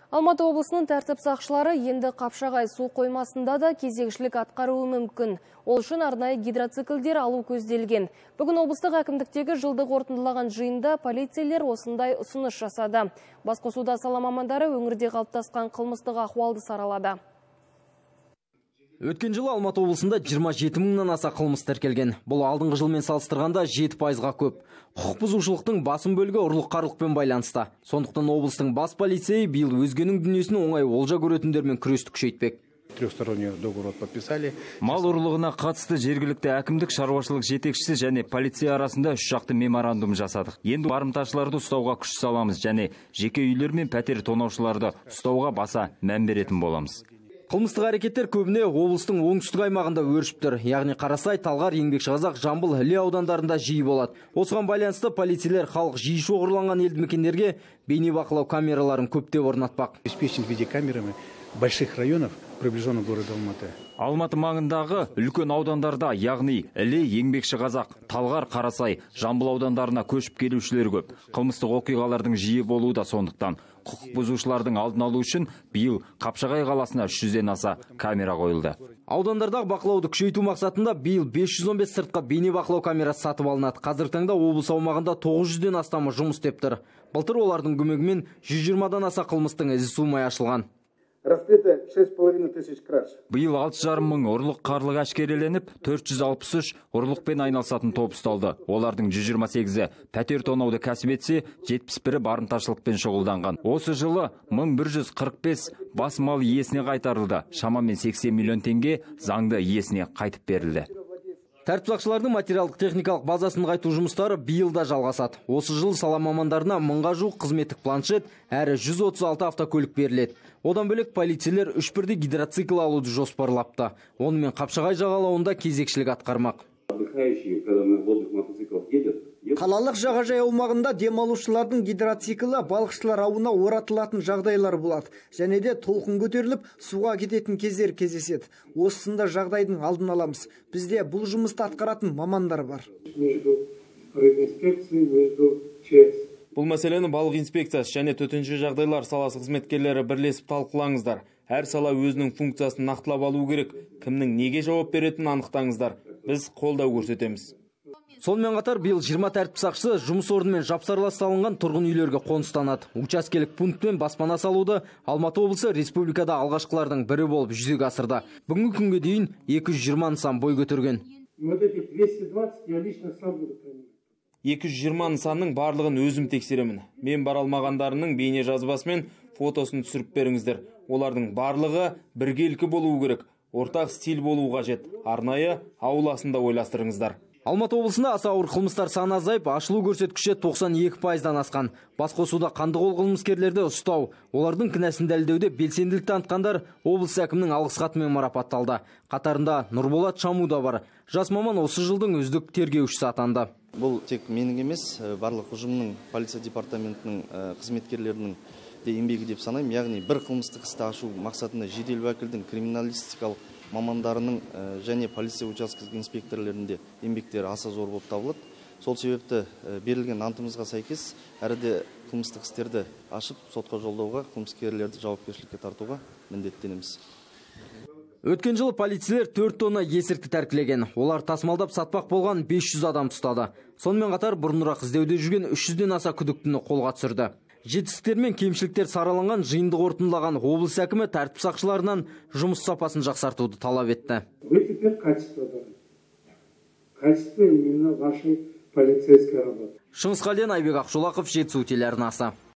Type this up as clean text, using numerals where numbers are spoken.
Алматы облысының тәртіп сақшылары енді Қапшағай су қоймасында да кезекшілік атқаруы мүмкін. Ол үшін арнайы гидроциклдер алу көзделген. Бүгін облыстық әкімдіктегі жылды қорытындылаған жиында полицейлер осындай ұсыныс жасады. Басқосуда сала мамандары өңірде қалыптасқан қылмыстық ахуалды саралады. Өткен жылы Алматы облысында 27 мыңнан аса қылмыс тіркелген. Бұл алдыңғы жылмен салыстырғанда 7%-ға көп. Құқық бұзушылықтың басым бөлігі ұрлық-қарлықпен байланысты. Сондықтан облыстың бас полицейі биыл өзгенің дүниесін оңай олжа көретіндермен күресті күшейтпек. Трехсторонний договор подписали. Мал ұрлығына қатысты жергілікті әкімдік, шаруашылық жетекшісі және полиция арасында үш жақты меморандум жасадық. Енді барымташыларды ұстауға күш саламыз және жеке үйлер мен пәтер тонаушыларды ұстауға баса мән беретін боламыз. Қылмыстық әрекеттер көбіне облыстың оңтүстік аймағында өршіп тұр. Яғни Қарасай, Талғар, Еңбекшіқазақ, Жамбыл, Іле аудандарында жиі болады. Осыған байланысты полицейлер халық жиі шоғырланған елді мекендерге бейнебақылау камераларын көптеп орнатпақ. Обеспечен видеокамерами больших районов, приближенных к городу Алматы. Алматы маңындағы үлкен аудандарда, яғни Іле, Еңбекшіқазақ, Талғар, Қарасай, Жамбыл аудандарына көшіп келушілер көп. Қылмыстық оқиғалардың жиі болуы да сондықтан. Құқық бұзушылардың алдын алу үшін биыл Қапшағай қаласына 300-ден аса камера қойылды. Аудандардағы бақылауды күшейту мақсатында биыл 515 сыртқа бейнебақылау камерасы сатып алынады. Қазіргі таңда облыс аумағында 900-ден астамы жұмыс істеп тұр. Былтыр олардың көмегімен 120-дан аса қылмыстың ізі суымай ашылған. Раскрыто 6,5 тысяч краж. Биыл 6,5 мың ұрлық-қарлық әшкереленіп, 463 ұрлықпен айналысатын топ ұсталды. Олардың 128-і пәтер тонауды кәсіп етсе, 71-і барымташылықпен шұғылданған. Осы жылы 1145 бас мал иесіне қайтарылды. Шамамен 80 миллион теңге заңды иесіне қайтып берілді. Тәртіп сақшылардың материалдық техникалық базасын нығайту жұмыстары биыл да жалғасады. Осы жыл сала мамандарына 1000-ға жуық қызметтік планшет, әрі 136 автокөлік беріледі. Одан бөлек полицейлер 3 бірдей гидроцикл алуды жоспарлапты. Онымен Қапшағай жағалауында кезекшілік атқармақ. Қалалық жағажай аумағында демалушылардың гидроциклі балықшылар ауына оратылатын жағдайлар болады. Және де толқын көтеріліп, суға кететін кездер кездеседі. Осында жағдайдың алдын аламыз. Бізде бұл жұмысты атқаратын мамандар бар. Бұл мәселені балық инспекциясы және төтенше жағдайлар саласы қызметкерлері бірлесіп талқылаңыздар. Әр сала өзінің функциясын нақтылап алу керек. Кімнің неге жауап беретінін анықтаңыздар. Біз қолдау көрсетеміз. Сонымен қатар биыл 20 тәртіп сақшысы жұмыс орнымен жапсарлас салынған тұрғын үйлерге қоныстанады. Учаскелік пунктпен баспана салуды Алматы облысы республикада алғашқылардың бірі болып жүзеге асырды. Бүгінгі күнге дейін 220 нысан бой көтерген. 220 нысанның барлығын өзім тексеремін. Мен бара алмағандарының бейне жазбасы мен фотосын түсіріп беріңіздер. Олардың барлығы біркелкі болуы керек. Ортақ стиль болуы қажет. Арнайы ауласында ойластырыңыздар. Алматы облысында аса ауыр қылмыстар саны азайып, ашылу көрсеткіші 92%-дан асқан. Басқосуда қандықол қылмыскерлерді ұстау, олардың кінәсін дәлелдеуде белсенділік танытқандар облыс әкімінің алғыс хатымен марапатталды. Қатарында Нұрболат Шаму да бар. Жас маман осы жылдың үздік тергеушісі атанды. Бұл тек менің емес, барлық ұжымның, полиция департаментінің қызметкерлерінің де еңбегі деп санаймын. Яғни бір қылмыстық істі ашу мақсатында жедел уәкілдің криминалистикалық мамандарының және полиция учаскелік инспекторлерінде еңбектері аса зор болып табылады. Сол себепті берілген антымызға сәйкес әріде қылмыстық істерді ашып, сотқа жолдауға, қылмыскерлерді жауапкершілікке тартуға міндеттенеміз. Өткен жылы полицейлер 4 тонна есірткі тәркілеген. Олар тасымалдап сатпақ болған 500 адам ұстады. Сонымен қатар бұрынырақ іздеуде жүрген 300-ден аса күдіктіні қолға түсірді. Жетістіктер мен кемшіліктер сараланған жиынды қорытындылаған облыс әкімі тәртіп сақшыларынан жұмыс сапасын жақсартуды талап етті. Вы теперь качество должны. Качество именно вашей полицейской работы. Шыңғыс Қалден, Айбек Ақшолақов, Жетісу телеарнасы.